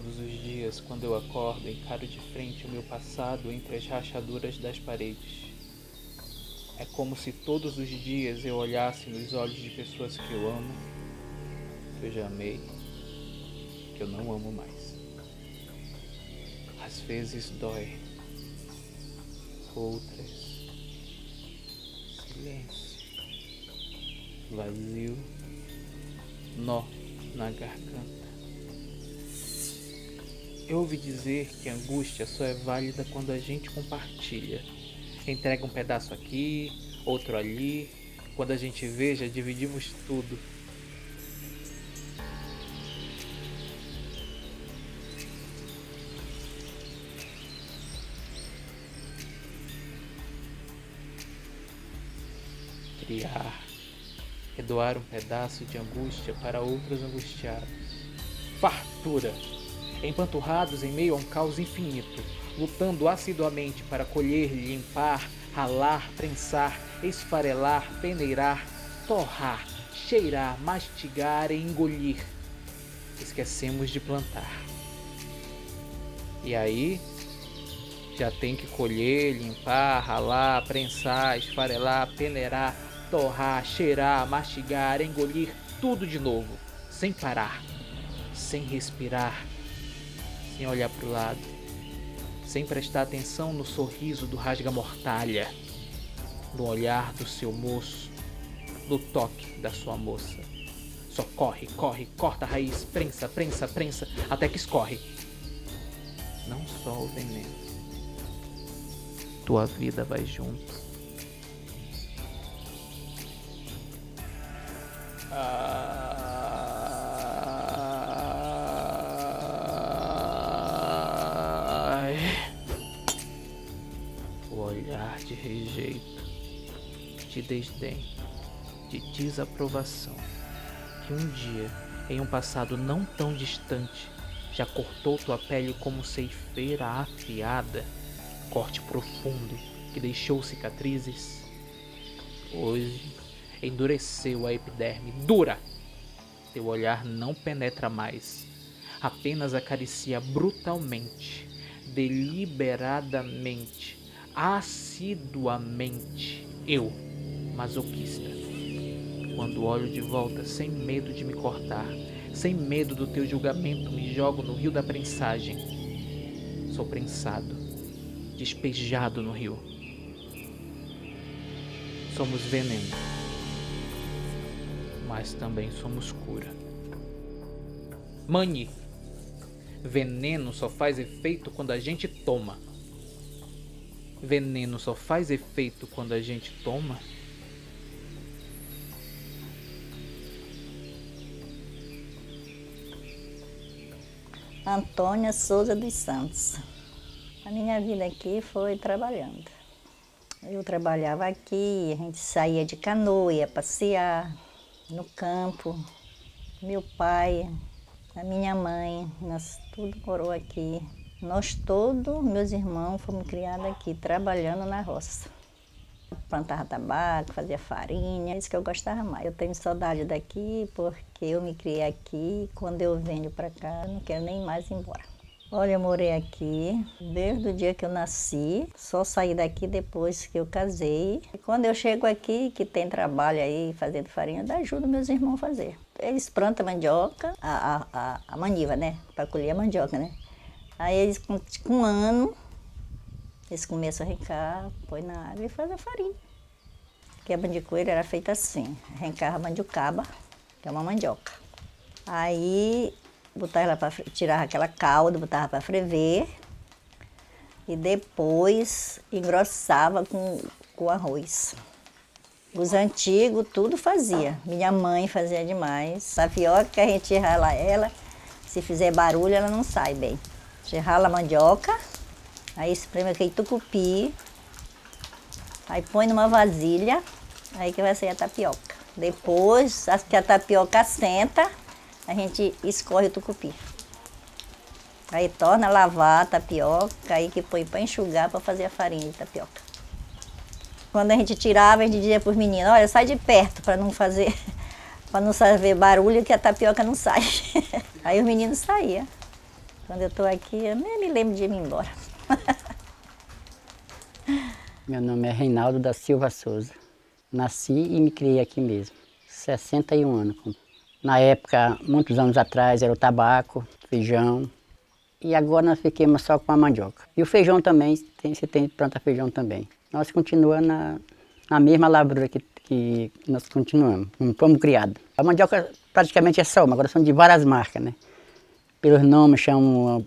Todos os dias, quando eu acordo, encaro de frente o meu passado entre as rachaduras das paredes. É como se todos os dias eu olhasse nos olhos de pessoas que eu amo, que eu já amei, que eu não amo mais. Às vezes dói, outras, silêncio, vazio, nó na garganta. Eu ouvi dizer que a angústia só é válida quando a gente compartilha. Entrega um pedaço aqui, outro ali. Quando a gente vê, já dividimos tudo. Criar é doar um pedaço de angústia para outros angustiados. Fartura, empanturrados em meio a um caos infinito, lutando assiduamente para colher, limpar, ralar, prensar, esfarelar, peneirar, torrar, cheirar, mastigar e engolir. Esquecemos de plantar. E aí, já tem que colher, limpar, ralar, prensar, esfarelar, peneirar, torrar, cheirar, mastigar, engolir, tudo de novo, sem parar, sem respirar, sem olhar para o lado, sem prestar atenção no sorriso do rasga-mortalha, no olhar do seu moço, no toque da sua moça. Só corre, corre, corta a raiz, prensa, prensa, prensa, até que escorre. Não só o veneno, tua vida vai junto. O olhar de rejeito, de desdém, de desaprovação, que um dia, em um passado não tão distante, já cortou tua pele como ceifeira afiada, corte profundo que deixou cicatrizes. Hoje endureceu a epiderme dura. Teu olhar não penetra mais, apenas acaricia brutalmente, deliberadamente, assiduamente. Eu, masoquista, quando olho de volta sem medo de me cortar, sem medo do teu julgamento, me jogo no rio da prensagem. Sou prensado, despejado no rio. Somos veneno, mas também somos cura. Mani, veneno só faz efeito quando a gente toma. Veneno só faz efeito quando a gente toma. Antônia Souza dos Santos. A minha vida aqui foi trabalhando. Eu trabalhava aqui, a gente saía de canoa, ia passear no campo. Meu pai, a minha mãe, nós tudo morou aqui. Nós todos, meus irmãos, fomos criados aqui, trabalhando na roça. Plantava tabaco, fazia farinha, isso que eu gostava mais. Eu tenho saudade daqui porque eu me criei aqui. Quando eu venho para cá, eu não quero nem mais ir embora. Olha, eu morei aqui desde o dia que eu nasci, só saí daqui depois que eu casei. E quando eu chego aqui, que tem trabalho aí fazendo farinha, eu ajudo meus irmãos a fazer. Eles plantam mandioca, a maniva, né? Para colher a mandioca, né? Aí eles, com um ano, eles começam a arrancar, põe na água e faz a farinha. Porque a mandicoeira era feita assim, arrancava a mandiocaba, que é uma mandioca. Aí botava ela para tirar aquela calda, botava para ferver e depois engrossava com arroz. Os antigos tudo fazia, minha mãe fazia demais. Tapioca, a gente rala ela, se fizer barulho ela não sai bem. A gente rala a mandioca, aí espreme aquele tucupi, aí põe numa vasilha, aí que vai sair a tapioca. Depois que a tapioca assenta, a gente escorre o tucupi. Aí torna a lavar a tapioca, aí que põe para enxugar para fazer a farinha de tapioca. Quando a gente tirava, a gente dizia para os meninos, olha, sai de perto para não fazer barulho que a tapioca não sai. Aí os meninos saíam. Quando eu estou aqui, eu nem me lembro de ir embora. Meu nome é Reinaldo da Silva Souza. Nasci e me criei aqui mesmo. 61 anos. Na época, muitos anos atrás, era o tabaco, feijão. E agora nós fiquemos só com a mandioca. E o feijão também, você tem planta feijão também. Nós continuamos na mesma lavoura que nós continuamos, como fomos criados. A mandioca praticamente é só uma, agora são de várias marcas, né? Pelos nomes chamam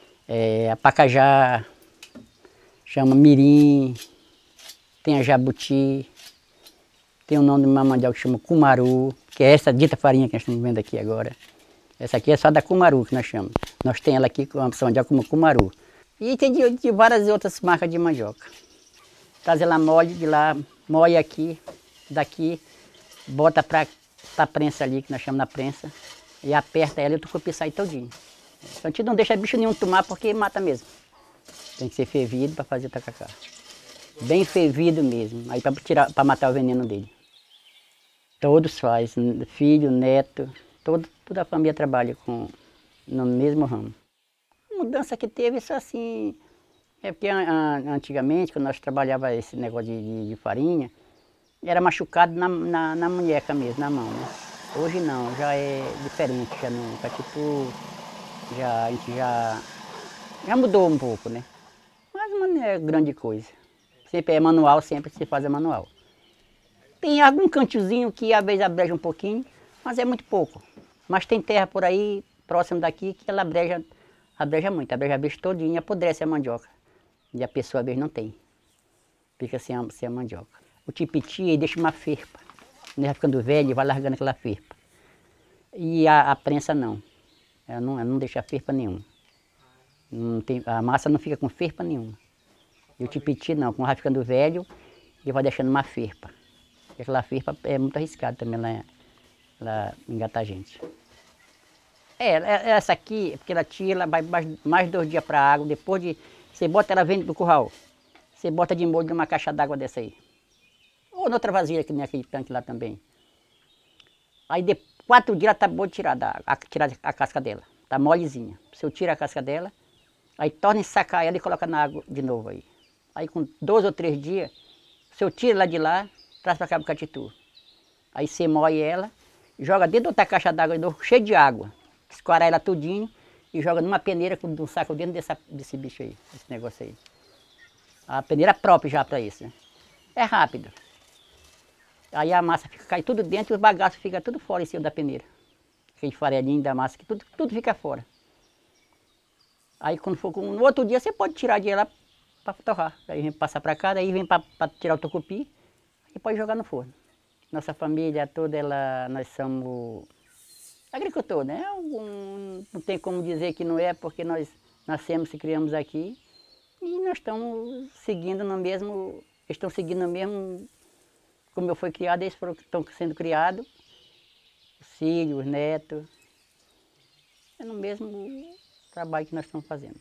Apacajá, chama Mirim, tem a Jabuti, tem o nome de uma mandioca que chama Cumaru, que é essa dita farinha que nós estamos vendo aqui agora. Essa aqui é só da Cumaru que nós chamamos. Nós temos ela aqui com a mandioca como Cumaru. E tem de várias outras marcas de mandioca. Traz ela mole de lá, moe aqui, daqui, bota para a prensa ali, que nós chamamos na prensa, e aperta ela e o tucupi sai todinho. Então a gente não deixa bicho nenhum tomar porque mata mesmo. Tem que ser fervido para fazer tacacá. Bem fervido mesmo, aí para matar o veneno dele. Todos fazem, filho, neto, toda a família trabalha no mesmo ramo. A mudança que teve, isso assim, é porque antigamente, quando nós trabalhávamos esse negócio de farinha, era machucado na munheca mesmo, na mão, né? Hoje não, já é diferente, já não, tipo, a gente já mudou um pouco, né? Mas não é grande coisa. Sempre é manual, sempre se faz manual. Tem algum cantiozinho que às vezes abreja um pouquinho, mas é muito pouco. Mas tem terra por aí, próximo daqui, que ela abreja muito, abreja a vez todinha, apodrece a mandioca. E a pessoa às vezes não tem. Fica sem a mandioca. O tipiti, ele deixa uma ferpa. Ele vai ficando velho e vai largando aquela ferpa. E a prensa não. Ela não deixa ferpa nenhuma. A massa não fica com ferpa nenhuma. E o tipiti não, quando vai ficando velho, ele vai deixando uma ferpa. E aquela ferpa é muito arriscada também ela engata a gente. Essa aqui, porque ela tira, ela vai mais 2 dias para a água, depois você bota ela dentro do curral. Você bota de molho numa caixa d'água dessa aí. Ou noutra vasilha, que nem aquele tanque lá também. Aí de 4 dias ela tá boa de tirar a casca dela. Tá molezinha. Se eu tiro a casca dela, aí torna a sacar ela e coloca na água de novo aí. Aí com 2 ou 3 dias, se eu tiro ela de lá, traz para cá pro Catitu. Aí você moe ela, joga dentro de outra caixa d'água de novo, cheia de água. Escoar ela tudinho e joga numa peneira com um saco dentro desse bicho aí, esse negócio aí. A peneira própria já para isso, né? É rápido. Aí a massa cai tudo dentro e os bagaços ficam tudo fora em cima da peneira. Aquele farelinho da massa, que tudo fica fora. Aí quando for no outro dia você pode tirar de lá para torrar. Aí vem passar para cá, daí vem para tirar o tucupi e pode jogar no forno. Nossa família toda, nós somos agricultor, né? Não tem como dizer que não é, porque nós nascemos e criamos aqui e nós estamos seguindo no mesmo, estão seguindo no mesmo, como eu fui criado, eles estão sendo criados, os filhos, os netos, é no mesmo trabalho que nós estamos fazendo.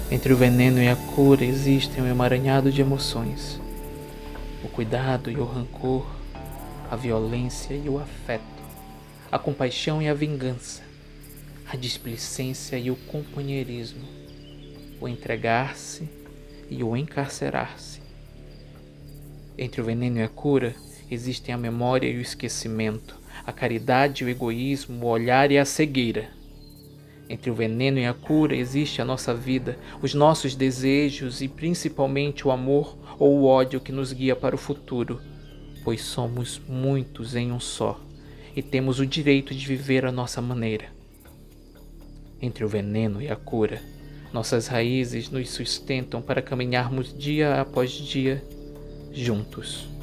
Entre o veneno e a cura existem um emaranhado de emoções. O cuidado e o rancor, a violência e o afeto, a compaixão e a vingança, a displicência e o companheirismo, o entregar-se e o encarcerar-se. Entre o veneno e a cura existem a memória e o esquecimento, a caridade e o egoísmo, o olhar e a cegueira. Entre o veneno e a cura existe a nossa vida, os nossos desejos e principalmente o amor ou o ódio que nos guia para o futuro, pois somos muitos em um só e temos o direito de viver à nossa maneira. Entre o veneno e a cura, nossas raízes nos sustentam para caminharmos dia após dia juntos.